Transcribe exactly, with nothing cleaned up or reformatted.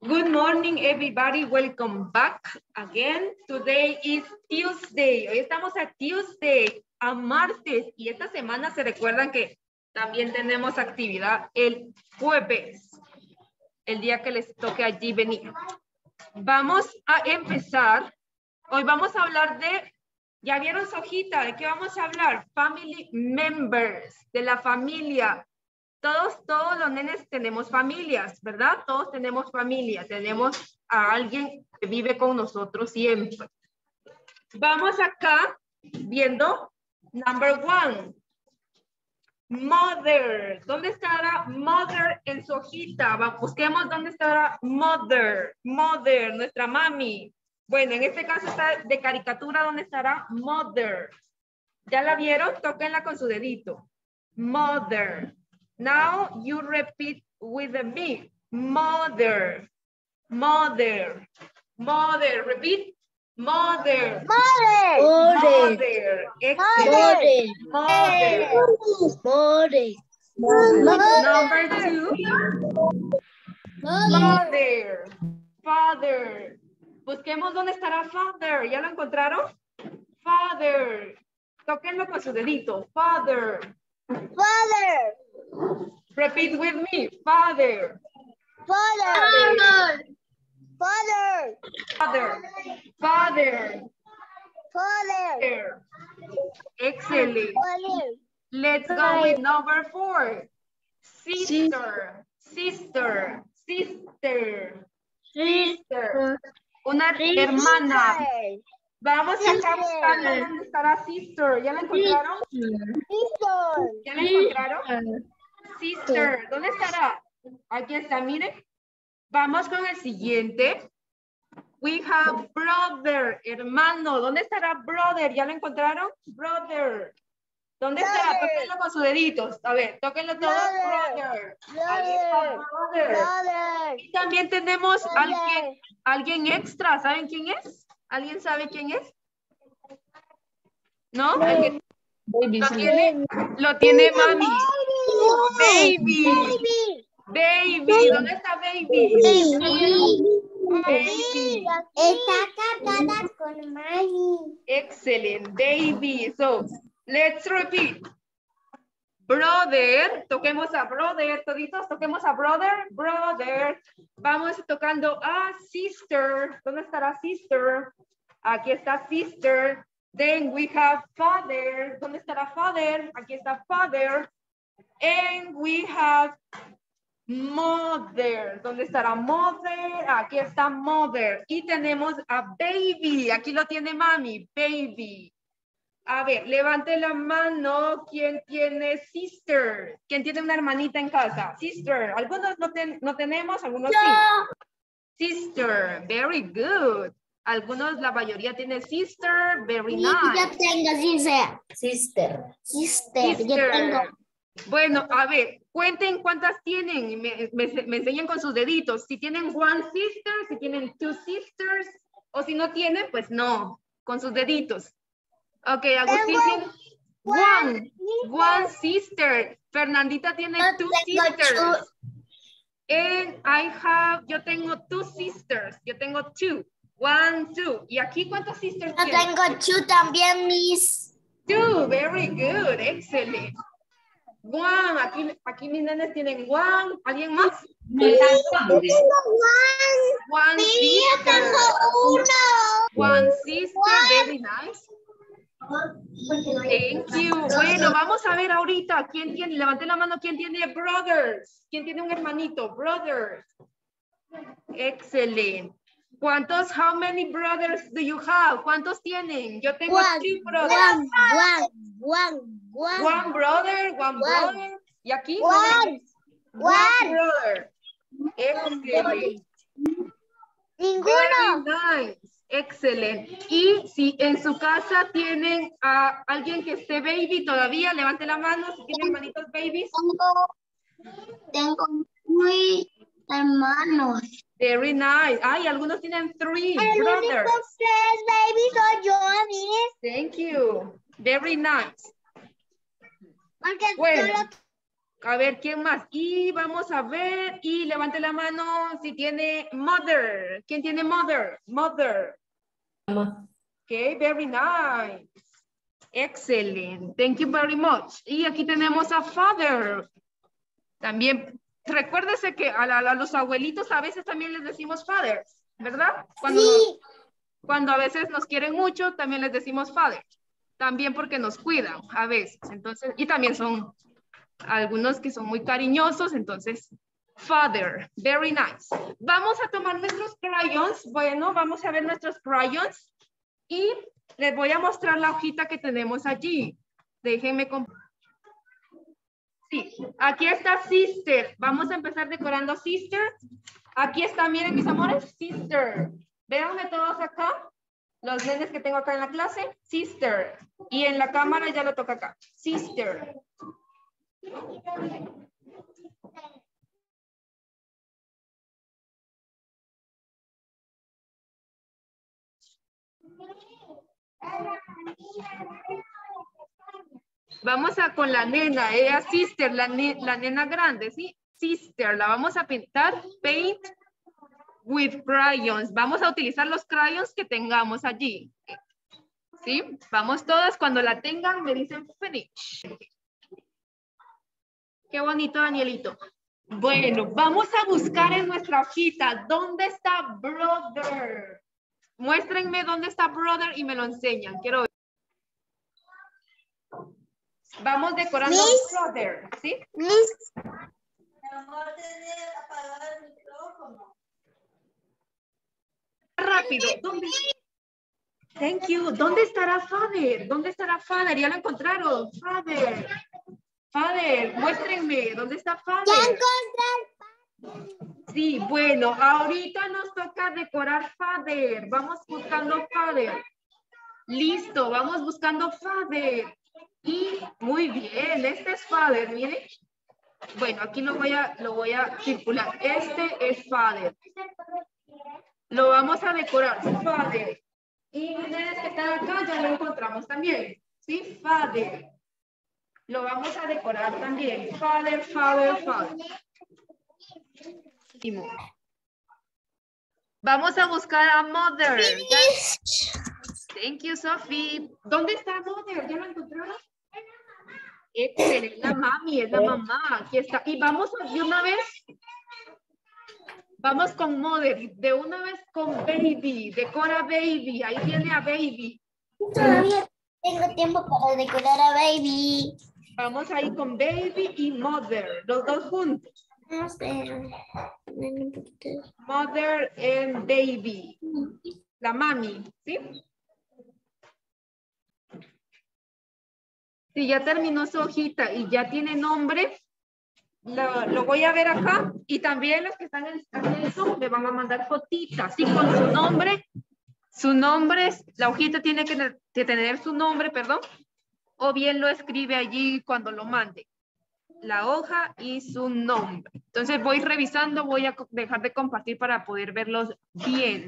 Good morning, everybody. Welcome back again. Today is Tuesday. Hoy estamos a Tuesday, a martes. Y esta semana se recuerdan que también tenemos actividad el jueves, el día que les toque allí venir. Vamos a empezar. Hoy vamos a hablar de, ¿ya vieron su hojita? ¿De qué vamos a hablar? Family members, de la familia. Todos, todos los nenes tenemos familias, ¿verdad? Todos tenemos familia, tenemos a alguien que vive con nosotros siempre. Vamos acá viendo number one. Mother. ¿Dónde estará mother en su hojita? Va, busquemos dónde estará mother. Mother, nuestra mami. Bueno, en este caso está de caricatura, ¿dónde estará mother? ¿Ya la vieron? Tóquenla con su dedito. Mother. Now you repeat with me. Mother, mother, mother. Repeat. Mother. Mother. Mother. Excellent. Mother. Mother. Number two. Father. Father. Busquemos dónde estará father. ¿Ya lo encontraron? Father. Tóquenlo con su dedito. Father. Father. Repeat with me. Father. Father. Father. Father. Father. Father. Excellent. Father. Let's go with number four. Sister. Sister. Sister. Sister. Una hermana. Vamos acá buscando dónde estará sister. ¿Ya la encontraron? Sister. ¿Ya la encontraron? Sister. ¿Dónde estará? Aquí está, miren. Vamos con el siguiente. We have brother, hermano. ¿Dónde estará brother? ¿Ya lo encontraron? Brother. ¿Dónde estará? Tóquenlo con sus deditos. A ver, tóquenlo todo. Brother. Ahí está, brother. Brother. Y también tenemos alguien, alguien extra. ¿Saben quién es? ¿Alguien sabe quién es? ¿No? ¿Alguien? Lo tiene, lo tiene mami. Baby. Baby. ¿Dónde está baby? Baby. Está casada con mami. Excellent. Baby. So, let's repeat. Brother. Toquemos a brother. Toditos, toquemos a brother. Brother. Vamos tocando a sister. ¿Dónde estará sister? Aquí está sister. Then we have father. ¿Dónde estará father? Aquí está father. And we have mother. ¿Dónde estará mother? Aquí está mother. Y tenemos a baby. Aquí lo tiene mami. Baby. A ver, levante la mano. ¿Quién tiene sister? ¿Quién tiene una hermanita en casa? Sister. Algunos no, ten, no tenemos, algunos sí. Sister. Very good. Algunos, la mayoría tiene sister. Very nice. Yo tengo sister. Sister. Sister. Sister. Yo tengo. Bueno, a ver, cuenten cuántas tienen. Me, me, me enseñan con sus deditos. Si tienen one sister, si tienen two sisters, o si no tienen, pues no, con sus deditos. Ok, Agustín tiene one, one sister. Fernandita tiene Yo two tengo sisters. two. And I have, yo tengo two sisters. Yo tengo two. One, two. ¿Y aquí cuántas sisters Yo tienen? tengo two también, mis. Two, very good, excellent. One, aquí, aquí mis nenes tienen one. ¿Alguien más? Yo tengo one. One Sí, yo sister. tengo uno. One sister, very nice. Thank you. Bueno, vamos a ver ahorita. ¿Quién tiene? Levante la mano. ¿Quién tiene brothers? ¿Quién tiene un hermanito? Brothers. Excellent. ¿Cuántos? How many brothers do you have? ¿Cuántos tienen? Yo tengo One, two brothers. one, one, one, one. One brother, one One. brother. ¿Y aquí? One. One One. brother. Excellent. Ninguno. Very nice. Excellent. Y si en su casa tienen a alguien que esté baby todavía, levante la mano si tienen hermanitos babies. Tengo, tengo muy hermanos. Very nice. Ay, algunos tienen three El brothers. único tres baby soy yo, mis. Thank you. Very nice. Porque Bueno. solo A ver, ¿quién más? Y vamos a ver, y levante la mano si tiene mother. ¿Quién tiene mother? Mother. Mamá. Okay, very nice. Excellent. Thank you very much. Y aquí tenemos a father. También, recuérdese que a, la, a los abuelitos a veces también les decimos fathers, ¿verdad? Cuando, Sí. nos, cuando a veces nos quieren mucho, también les decimos father. También porque nos cuidan a veces. Entonces, y también son algunos que son muy cariñosos, entonces, father, very nice. Vamos a tomar nuestros crayons. Bueno, vamos a ver nuestros crayons y les voy a mostrar la hojita que tenemos allí. Déjenme comp- Sí, aquí está sister. Vamos a empezar decorando sister. Aquí está, miren mis amores, sister. Véanme todos acá. Los nenes que tengo acá en la clase, sister. Y en la cámara ya lo toca acá, sister. Vamos a con la nena, ella sister, la, ne la nena grande, ¿sí? Sister, la vamos a pintar, paint with crayons. Vamos a utilizar los crayons que tengamos allí, ¿sí? Vamos todas, cuando la tengan me dicen finish. Qué bonito, Danielito. Bueno, vamos a buscar en nuestra hojita, ¿dónde está brother? Muéstrenme dónde está brother y me lo enseñan, quiero ver. Vamos decorando Miss. brother, ¿sí? Miss. Rápido, ¿dónde? Thank you. ¿Dónde estará father? ¿Dónde estará father? Ya lo encontraron. Father. Father, muéstrenme, ¿dónde está father? Ya encontré. Sí, bueno, ahorita nos toca decorar father. Vamos buscando father. Listo, vamos buscando father. Y muy bien, este es father, miren. Bueno, aquí lo voy a, lo voy a circular. Este es father. Lo vamos a decorar, father. Y ustedes que están acá ya lo encontramos también. ¿Sí? Father. Lo vamos a decorar también. Father, father, father. Vamos a buscar a mother. Thank you, Sophie. ¿Dónde está mother? ¿Ya lo encontraron? Excelente, la mami, es la mamá. Aquí está. Y vamos de una vez. Vamos con mother. De una vez con baby. Decora baby. Ahí viene a baby. Todavía tengo tiempo para decorar a baby. Vamos ahí con baby y mother. Los dos juntos. Vamos a ver. Mother and baby. La mami, ¿sí? Si ya terminó su hojita y ya tiene nombre, lo, lo voy a ver acá. Y también los que están en el Zoom me van a mandar fotitas, ¿sí? Con su nombre. Su nombre, la hojita tiene que, que tener su nombre, perdón. O bien lo escribe allí cuando lo mande. La hoja y su nombre. Entonces voy revisando, voy a dejar de compartir para poder verlos bien.